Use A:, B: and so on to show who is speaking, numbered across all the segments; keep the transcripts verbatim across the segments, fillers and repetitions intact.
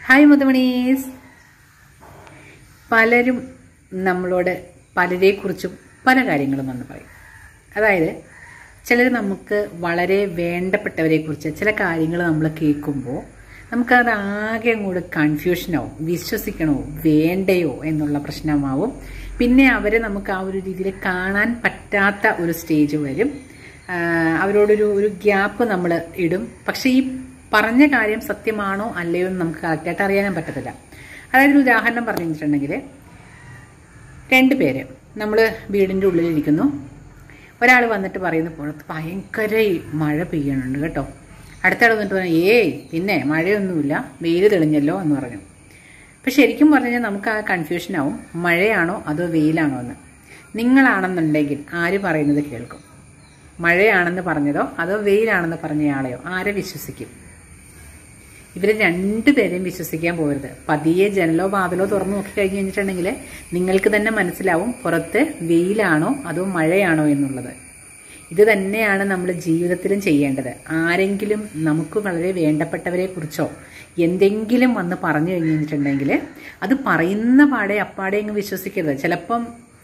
A: Hi മുതുമണീസ്. പലരും നമ്മളോട് പലരെക്കുറിച്ചും പല കാര്യങ്ങളും വന്ന് പറയും. അതായത് ചിലർ നമുക്ക് വളരെ വേണ്ടപ്പെട്ടവരെക്കുറിച്ച് ചില കാര്യങ്ങൾ നമ്മൾ കേൾക്കുമ്പോൾ നമുക്കത് ആകെ അങ്ങോട്ട് കൺഫ്യൂഷനാവും. വിശ്വസിക്കണോ വേണ്ടയോ എന്നുള്ള പ്രശ്നമാവും. പിന്നെ അവരെ നമുക്ക് ആ ഒരു രീതിയിൽ കാണാൻ പറ്റാത്ത ഒരു സ്റ്റേജ് വരും. അവരോടൊരു ഒരു ഗ്യാപ്പ് നമ്മൾ ഇടും. പക്ഷേ ഈ പറഞ്ഞ കാര്യം സത്യമാണോ അല്ലയോ എന്ന് നമുക്ക് കറക്റ്റായിട്ട് അറിയാനും പറ്റത്തില്ല. അതായത് ഒരു ഉദാഹരണം പറഞ്ഞു കഴിഞ്ഞിട്ടുണ്ടെങ്കിൽ, രണ്ട് പേര് നമ്മൾ വീടിൻ്റെ ഉള്ളിലിരിക്കുന്നു. ഒരാൾ വന്നിട്ട് പറയുന്നു പുറത്ത് ഭയങ്കര മഴ പെയ്യണുണ്ട് കേട്ടോ. അടുത്ത ആൾ വന്നിട്ട് പറഞ്ഞു ഏയ് പിന്നെ മഴയൊന്നുമില്ല, വെയിൽ തെളിഞ്ഞല്ലോ എന്ന് പറഞ്ഞു. അപ്പം ശരിക്കും പറഞ്ഞു കഴിഞ്ഞാൽ നമുക്ക് ആ കൺഫ്യൂഷനാവും, മഴയാണോ അതോ വെയിലാണോ എന്ന്. നിങ്ങളാണെന്നുണ്ടെങ്കിൽ ആര് പറയുന്നത് കേൾക്കും? മഴയാണെന്ന് പറഞ്ഞതോ അതോ വെയിലാണെന്ന് പറഞ്ഞയാളെയോ ആരെ വിശ്വസിക്കും? ഇവരെ രണ്ടുപേരെയും വിശ്വസിക്കാൻ പോകരുത്. പതിയെ ജനലോ വാതിലോ തുറന്നു നോക്കി കഴിഞ്ഞ് കഴിഞ്ഞിട്ടുണ്ടെങ്കിൽ നിങ്ങൾക്ക് തന്നെ മനസ്സിലാവും പുറത്ത് വെയിലാണോ അതോ മഴയാണോ എന്നുള്ളത്. ഇത് തന്നെയാണ് നമ്മൾ ജീവിതത്തിലും ചെയ്യേണ്ടത്. ആരെങ്കിലും നമുക്ക് വളരെ വേണ്ടപ്പെട്ടവരെ കുറിച്ചോ എന്തെങ്കിലും വന്ന് പറഞ്ഞു കഴിഞ്ഞ് കഴിഞ്ഞിട്ടുണ്ടെങ്കിൽ അത് പറയുന്ന പാടെ അപ്പാടെ അങ്ങ് വിശ്വസിക്കരുത്. ചിലപ്പം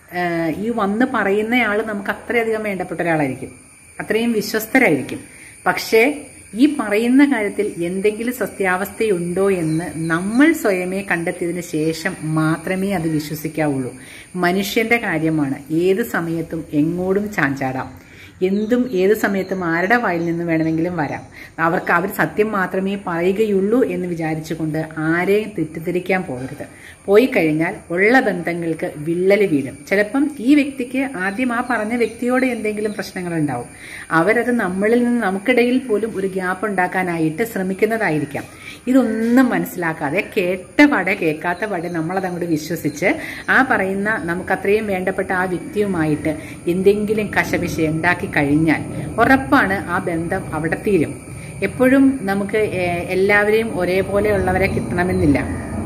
A: ഈ വന്ന് പറയുന്നയാൾ നമുക്ക് അത്രയധികം വേണ്ടപ്പെട്ട ഒരാളായിരിക്കും, അത്രയും വിശ്വസ്തരായിരിക്കും. പക്ഷേ ഈ പറയുന്ന കാര്യത്തിൽ എന്തെങ്കിലും സത്യാവസ്ഥയുണ്ടോ എന്ന് നമ്മൾ സ്വയമേ കണ്ടെത്തിയതിന് ശേഷം മാത്രമേ അത് വിശ്വസിക്കാവുള്ളൂ. മനുഷ്യന്റെ കാര്യമാണ്. ഏത് സമയത്തും എങ്ങോട്ടും ചാഞ്ചാടാം. എന്തും ഏത് സമയത്തും ആരുടെ വായിൽ നിന്ന് വേണമെങ്കിലും വരാം. അവർക്ക് അവർ സത്യം മാത്രമേ പറയുകയുള്ളൂ എന്ന് വിചാരിച്ചുകൊണ്ട് ആരെയും തെറ്റിദ്ധരിക്കാൻ പോകരുത്. പോയി കഴിഞ്ഞാൽ ഉള്ള ബന്ധങ്ങൾക്ക് വിള്ളല് വീഴും. ചിലപ്പം ഈ വ്യക്തിക്ക് ആദ്യം ആ പറഞ്ഞ വ്യക്തിയോട് എന്തെങ്കിലും പ്രശ്നങ്ങളുണ്ടാവും. അവരത് നമ്മളിൽ നിന്ന് നമുക്കിടയിൽ പോലും ഒരു ഗ്യാപ്പ് ഉണ്ടാക്കാനായിട്ട് ശ്രമിക്കുന്നതായിരിക്കാം. ഇതൊന്നും മനസ്സിലാക്കാതെ കേട്ട പാടെ കേൾക്കാത്ത പാടെ നമ്മളതങ്ങോട്ട് വിശ്വസിച്ച് ആ പറയുന്ന നമുക്കത്രയും വേണ്ടപ്പെട്ട ആ വ്യക്തിയുമായിട്ട് എന്തെങ്കിലും കശപിശ ഉണ്ടാക്കി കഴിഞ്ഞാൽ ഉറപ്പാണ് ആ ബന്ധം അവിടെ തീരും. എപ്പോഴും നമുക്ക് എല്ലാവരെയും ഒരേപോലെയുള്ളവരെ കിട്ടണമെന്നില്ല.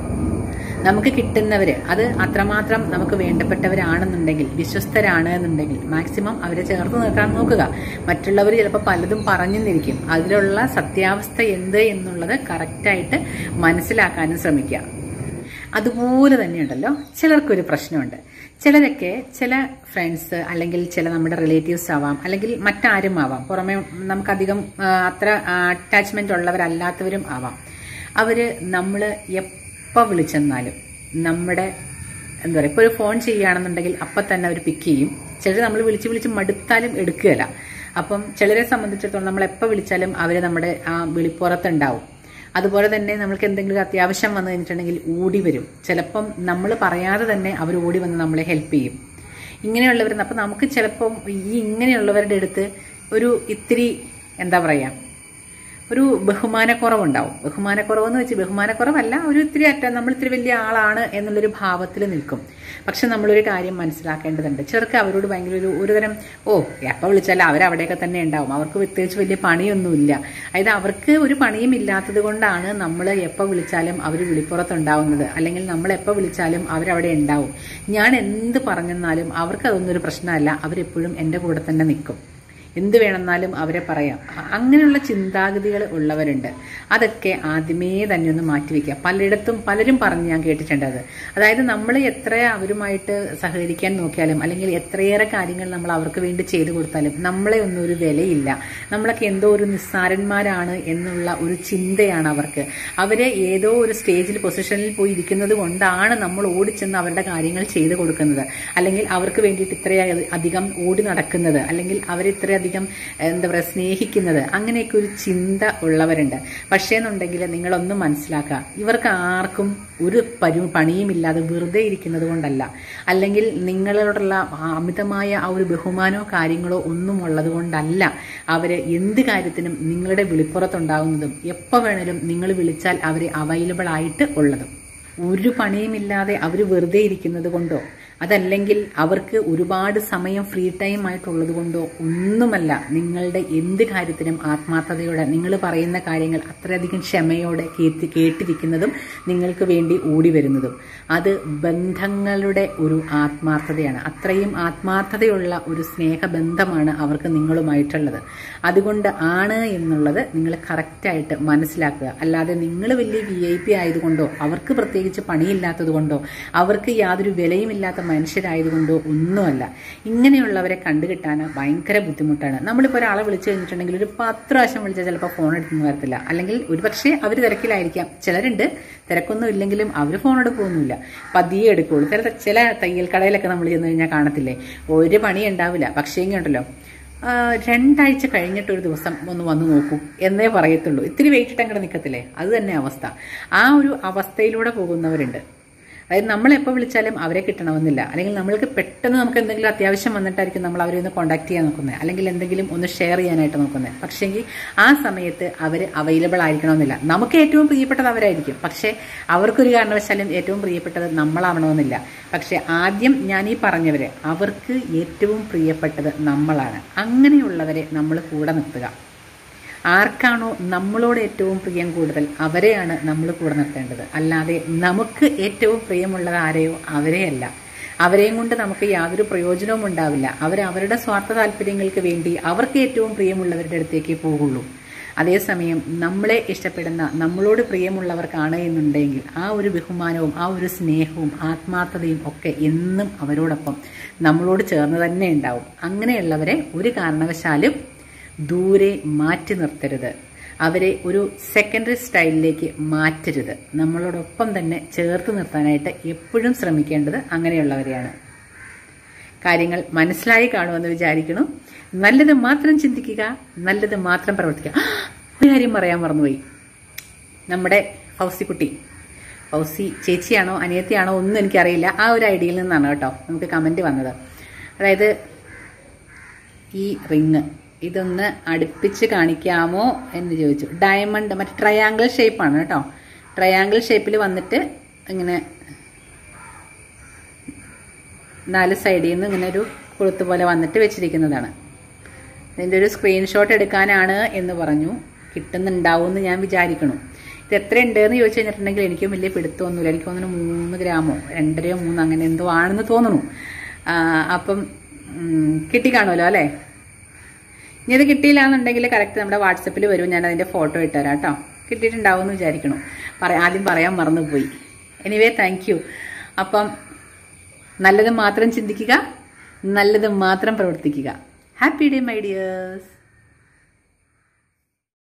A: നമുക്ക് കിട്ടുന്നവര് അത് അത്രമാത്രം നമുക്ക് വേണ്ടപ്പെട്ടവരാണെന്നുണ്ടെങ്കിൽ, വിശ്വസ്തരാണ് എന്നുണ്ടെങ്കിൽ മാക്സിമം അവരെ ചേർത്ത് നിർത്താൻ നോക്കുക. മറ്റുള്ളവർ ചിലപ്പോൾ പലതും പറഞ്ഞെന്നിരിക്കും. അതിലുള്ള സത്യാവസ്ഥ എന്ത് എന്നുള്ളത് കറക്റ്റായിട്ട് മനസ്സിലാക്കാനും ശ്രമിക്കുക. അതുപോലെ തന്നെയുണ്ടല്ലോ ചിലർക്കൊരു പ്രശ്നമുണ്ട്. ചിലരൊക്കെ ചില ഫ്രണ്ട്സ് അല്ലെങ്കിൽ ചില നമ്മുടെ റിലേറ്റീവ്സ് ആവാം, അല്ലെങ്കിൽ മറ്റാരും ആവാം, പുറമെ നമുക്കധികം അത്ര അറ്റാച്ച്മെന്റ് ഉള്ളവരല്ലാത്തവരും ആവാം. അവര് നമ്മൾ എപ്പോൾ വിളിച്ചെന്നാലും നമ്മുടെ എന്താ പറയുക, ഇപ്പോൾ ഒരു ഫോൺ ചെയ്യുകയാണെന്നുണ്ടെങ്കിൽ അപ്പം തന്നെ അവർ പിക്ക് ചെയ്യും. ചിലർ നമ്മൾ വിളിച്ച് വിളിച്ച് മടുത്താലും എടുക്കുകയില്ല. അപ്പം ചിലരെ സംബന്ധിച്ചിടത്തോളം നമ്മൾ എപ്പോൾ വിളിച്ചാലും അവർ നമ്മുടെ ആ വിളിപ്പുറത്തുണ്ടാവും. അതുപോലെ തന്നെ നമ്മൾക്ക് എന്തെങ്കിലും അത്യാവശ്യം വന്നു കഴിഞ്ഞിട്ടുണ്ടെങ്കിൽ ഓടി വരും. ചിലപ്പം നമ്മൾ പറയാതെ തന്നെ അവർ ഓടി വന്ന് നമ്മളെ ഹെൽപ്പ് ചെയ്യും. ഇങ്ങനെയുള്ളവർ അപ്പം നമുക്ക് ചിലപ്പം ഈ ഇങ്ങനെയുള്ളവരുടെ അടുത്ത് ഒരു ഇത്തിരി എന്താ പറയുക, ഒരു ബഹുമാനക്കുറവുണ്ടാവും. ബഹുമാനക്കുറവെന്ന് വെച്ച് ബഹുമാനക്കുറവല്ല, ഒരു ഇത്തിരി അറ്റ നമ്മൾ ഇത്തിരി വലിയ ആളാണ് എന്നുള്ളൊരു ഭാവത്തിൽ നിൽക്കും. പക്ഷെ നമ്മളൊരു കാര്യം മനസ്സിലാക്കേണ്ടതുണ്ട്. ചെറുക്ക് അവരോട് ഭയങ്കര ഒരു ഒരുതരം ഓ എപ്പോൾ വിളിച്ചാലും അവരവിടെയൊക്കെ തന്നെ ഉണ്ടാവും, അവർക്ക് പ്രത്യേകിച്ച് വലിയ പണിയൊന്നുമില്ല. അതായത് അവർക്ക് ഒരു പണിയും ഇല്ലാത്തത് കൊണ്ടാണ് നമ്മൾ എപ്പോൾ വിളിച്ചാലും അവർ വിളിപ്പുറത്തുണ്ടാവുന്നത്, അല്ലെങ്കിൽ നമ്മൾ എപ്പോൾ വിളിച്ചാലും അവരവിടെ ഉണ്ടാവും. ഞാൻ എന്ത് പറഞ്ഞെന്നാലും അവർക്ക് അതൊന്നും ഒരു പ്രശ്നമല്ല. അവരെപ്പോഴും എൻ്റെ കൂടെ തന്നെ നിൽക്കും. എന്ത് വേണമെന്നാലും അവരെ പറയാം. അങ്ങനെയുള്ള ചിന്താഗതികൾ ഉള്ളവരുണ്ട്. അതൊക്കെ ആദ്യമേ തന്നെ ഒന്ന് മാറ്റിവെക്കുക. പലയിടത്തും പലരും പറഞ്ഞ് ഞാൻ കേട്ടിട്ടുണ്ട് അത്. അതായത് നമ്മൾ എത്ര അവരുമായിട്ട് സഹകരിക്കാൻ നോക്കിയാലും അല്ലെങ്കിൽ എത്രയേറെ കാര്യങ്ങൾ നമ്മൾ അവർക്ക് വേണ്ടി ചെയ്തു കൊടുത്താലും നമ്മളെ ഒന്നും ഒരു വിലയില്ല. നമ്മളൊക്കെ എന്തോ ഒരു നിസ്സാരന്മാരാണ് എന്നുള്ള ഒരു ചിന്തയാണ് അവർക്ക്. അവരെ ഏതോ ഒരു സ്റ്റേജിൽ പൊസിഷനിൽ പോയി ഇരിക്കുന്നത് കൊണ്ടാണ് നമ്മൾ ഓടിച്ചെന്ന് അവരുടെ കാര്യങ്ങൾ ചെയ്തു കൊടുക്കുന്നത്, അല്ലെങ്കിൽ അവർക്ക് വേണ്ടിയിട്ട് ഇത്രയധികം ഓടി നടക്കുന്നത്, അല്ലെങ്കിൽ അവരെ ഇത്രയധികം എന്താ പറയുക സ്നേഹിക്കുന്നത്. അങ്ങനെയൊക്കെ ഒരു ചിന്ത ഉള്ളവരുണ്ട്. പക്ഷേ എന്നുണ്ടെങ്കിൽ നിങ്ങളൊന്നും മനസ്സിലാക്കുക, ഇവർക്ക് ആർക്കും ഒരു പരി പണിയുമില്ലാതെ വെറുതെ ഇരിക്കുന്നത് കൊണ്ടല്ല, അല്ലെങ്കിൽ നിങ്ങളോടുള്ള അമിതമായ ആ ഒരു ബഹുമാനമോ കാര്യങ്ങളോ ഒന്നും ഉള്ളത് കൊണ്ടല്ല അവര് എന്ത് കാര്യത്തിനും നിങ്ങളുടെ വിളിപ്പുറത്തുണ്ടാകുന്നതും എപ്പോൾ വേണേലും നിങ്ങൾ വിളിച്ചാൽ അവർ അവൈലബിൾ ആയിട്ട് ഉള്ളതും. ഒരു പണിയുമില്ലാതെ അവർ വെറുതെ ഇരിക്കുന്നത് കൊണ്ടോ അതല്ലെങ്കിൽ അവർക്ക് ഒരുപാട് സമയം ഫ്രീ ടൈം ആയിട്ടുള്ളത് കൊണ്ടോ ഒന്നുമല്ല. നിങ്ങളുടെ എന്ത് കാര്യത്തിനും ആത്മാർത്ഥതയോടെ നിങ്ങൾ പറയുന്ന കാര്യങ്ങൾ അത്രയധികം ക്ഷമയോടെ കേട്ട് കേട്ടിരിക്കുന്നതും നിങ്ങൾക്ക് വേണ്ടി ഓടി വരുന്നതും അത് ബന്ധങ്ങളുടെ ഒരു ആത്മാർത്ഥതയാണ്. അത്രയും ആത്മാർത്ഥതയുള്ള ഒരു സ്നേഹബന്ധമാണ് അവർക്ക് നിങ്ങളുമായിട്ടുള്ളത്. അതുകൊണ്ട് ആണ് എന്നുള്ളത് നിങ്ങൾ കറക്റ്റായിട്ട് മനസ്സിലാക്കുക. അല്ലാതെ നിങ്ങൾ വലിയ വി ഐ പി ആയതുകൊണ്ടോ അവർക്ക് പ്രത്യേകിച്ച് പണിയില്ലാത്തത് കൊണ്ടോ അവർക്ക് യാതൊരു വിലയുമില്ലാത്ത മനുഷ്യരായതുകൊണ്ടോ ഒന്നുമല്ല. ഇങ്ങനെയുള്ളവരെ കണ്ടുകിട്ടാൻ ഭയങ്കര ബുദ്ധിമുട്ടാണ്. നമ്മളിപ്പോൾ ഒരാളെ വിളിച്ചു കഴിഞ്ഞിട്ടുണ്ടെങ്കിൽ ഒരു പത്ത് പ്രാവശ്യം വിളിച്ചാൽ ചിലപ്പോൾ ഫോൺ എടുക്കുന്നു വരത്തില്ല. അല്ലെങ്കിൽ ഒരുപക്ഷെ അവർ തിരക്കിലായിരിക്കാം. ചിലരുണ്ട് തിരക്കൊന്നും ഇല്ലെങ്കിലും അവർ ഫോൺ എടുക്കുകയൊന്നുമില്ല, പതിയെ എടുക്കുകയുള്ളൂ. ചില ചില തയ്യൽ കടയിലൊക്കെ നമ്മൾ ചെന്ന് കഴിഞ്ഞാൽ കാണത്തില്ലേ, ഒരു പണി ഉണ്ടാവില്ല. പക്ഷേ ഇങ്ങോട്ടല്ലോ രണ്ടാഴ്ച കഴിഞ്ഞിട്ടൊരു ദിവസം ഒന്ന് വന്ന് നോക്കൂ എന്നേ പറയത്തുള്ളൂ. ഇത്തിരി വെയിറ്റ് ഇട്ട് അങ്ങോട്ട് നിൽക്കത്തില്ലേ, അത് തന്നെ അവസ്ഥ. ആ ഒരു അവസ്ഥയിലൂടെ പോകുന്നവരുണ്ട്. അതായത് നമ്മളെപ്പോൾ വിളിച്ചാലും അവരെ കിട്ടണമെന്നില്ല. അല്ലെങ്കിൽ നമ്മൾക്ക് പെട്ടെന്ന് നമുക്ക് എന്തെങ്കിലും അത്യാവശ്യം വന്നിട്ടായിരിക്കും നമ്മൾ അവരെ ഒന്ന് കോൺടാക്ട് ചെയ്യാൻ നോക്കുന്നത്, അല്ലെങ്കിൽ എന്തെങ്കിലും ഒന്ന് ഷെയർ ചെയ്യാനായിട്ട് നോക്കുന്നത്. പക്ഷേങ്കിൽ ആ സമയത്ത് അവർ അവൈലബിൾ ആയിരിക്കണമെന്നില്ല. നമുക്ക് ഏറ്റവും പ്രിയപ്പെട്ടത് അവരായിരിക്കും, പക്ഷേ അവർക്കൊരു കാരണവശാലും ഏറ്റവും പ്രിയപ്പെട്ടത് നമ്മളാവണമെന്നില്ല. പക്ഷേ ആദ്യം ഞാൻ ഈ പറഞ്ഞവരെ അവർക്ക് ഏറ്റവും പ്രിയപ്പെട്ടത് നമ്മളാണ്. അങ്ങനെയുള്ളവരെ നമ്മൾ കൂടെ നിർത്തുക. ആർക്കാണോ നമ്മളോട് ഏറ്റവും പ്രിയം കൂടുതൽ അവരെയാണ് നമ്മൾ കൂടെ നിർത്തേണ്ടത്. അല്ലാതെ നമുക്ക് ഏറ്റവും പ്രിയമുള്ളത് ആരെയോ അവരെയല്ല. അവരെയും കൊണ്ട് നമുക്ക് യാതൊരു പ്രയോജനവും ഉണ്ടാവില്ല. അവർ അവരുടെ സ്വാർത്ഥ താല്പര്യങ്ങൾക്ക് വേണ്ടി അവർക്ക് ഏറ്റവും പ്രിയമുള്ളവരുടെ അടുത്തേക്ക് പോകുള്ളൂ. അതേസമയം നമ്മളെ ഇഷ്ടപ്പെടുന്ന നമ്മളോട് പ്രിയമുള്ളവർക്കാണ് എന്നുണ്ടെങ്കിൽ ആ ഒരു ബഹുമാനവും ആ ഒരു സ്നേഹവും ആത്മാർത്ഥതയും ഒക്കെ എന്നും അവരോടൊപ്പം നമ്മളോട് ചേർന്ന് തന്നെ ഉണ്ടാവും. അങ്ങനെയുള്ളവരെ ഒരു കാരണവശാലും ദൂരെ മാറ്റി നിർത്തരുത്. അവരെ ഒരു സെക്കൻഡറി സ്റ്റൈലിലേക്ക് മാറ്റരുത്. നമ്മളോടൊപ്പം തന്നെ ചേർത്ത് നിർത്താനായിട്ട് എപ്പോഴും ശ്രമിക്കേണ്ടത് അങ്ങനെയുള്ളവരെയാണ്. കാര്യങ്ങൾ മനസ്സിലായി കാണുമെന്ന് വിചാരിക്കുന്നു. നല്ലത് മാത്രം ചിന്തിക്കുക, നല്ലത് മാത്രം പ്രവർത്തിക്കുക. ഒരു കാര്യം പറയാൻ മറന്നുപോയി. നമ്മുടെ ഫൗസിക്കുട്ടി, ഫൗസി ചേച്ചിയാണോ അനിയത്തിയാണോ ഒന്നും എനിക്കറിയില്ല, ആ ഒരു ഐഡിയയിൽ നിന്നാണ് കേട്ടോ നമുക്ക് കമൻറ്റ് വന്നത്. അതായത് ഈ റിങ് ഇതൊന്ന് അടുപ്പിച്ച് കാണിക്കാമോ എന്ന് ചോദിച്ചു. ഡയമണ്ട് മറ്റേ ട്രയാങ്കിൾ ഷേപ്പാണ് കേട്ടോ. ട്രയാങ്കിൾ ഷേപ്പിൽ വന്നിട്ട് ഇങ്ങനെ നാല് സൈഡിൽ നിന്ന് ഇങ്ങനെ ഒരു കൊളുത്ത് പോലെ വന്നിട്ട് വെച്ചിരിക്കുന്നതാണ്. ഇതിൻ്റെ ഒരു സ്ക്രീൻഷോട്ട് എടുക്കാനാണ് എന്ന് പറഞ്ഞു. കിട്ടുന്നുണ്ടാവും എന്ന് ഞാൻ വിചാരിക്കണു. ഇത് എത്ര ഉണ്ട് എന്ന് ചോദിച്ചു കഴിഞ്ഞിട്ടുണ്ടെങ്കിൽ എനിക്കും വലിയ പിടുത്തമൊന്നുമില്ല. എനിക്ക് തോന്നുന്നു മൂന്ന് ഗ്രാമോ രണ്ടരയോ മൂന്ന് അങ്ങനെ എന്തോ ആണെന്ന് തോന്നുന്നു. അപ്പം കിട്ടിക്കാണുമല്ലോ അല്ലേ? ഇനി അത് കിട്ടിയില്ല എന്നുണ്ടെങ്കിൽ കറക്റ്റ് നമ്മുടെ വാട്സപ്പിൽ വരും, ഞാൻ അതിൻ്റെ ഫോട്ടോ ഇട്ടുതരാം കേട്ടോ. കിട്ടിയിട്ടുണ്ടാവും എന്ന് വിചാരിക്കണു. പറയാം ആദ്യം പറയാൻ മറന്നുപോയി. Anyway thank you. അപ്പം നല്ലത് മാത്രം ചിന്തിക്കുക, നല്ലത് മാത്രം പ്രവർത്തിക്കുക. Happy day my dears.